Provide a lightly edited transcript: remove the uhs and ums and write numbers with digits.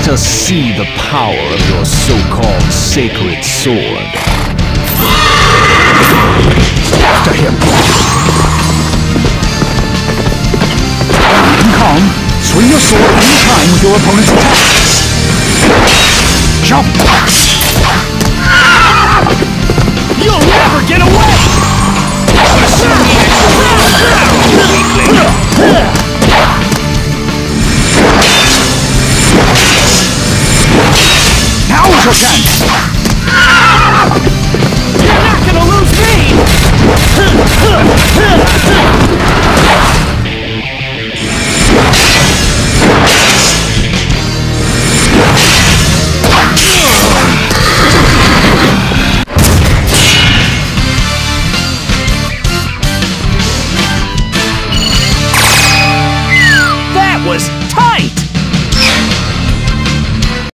us see the power of your so-called sacred sword. After him! Keep calm. Swing your sword any time with your opponent's attacks. Jump! You'll never get away! Now's your chance! You're not gonna lose me! That was tight!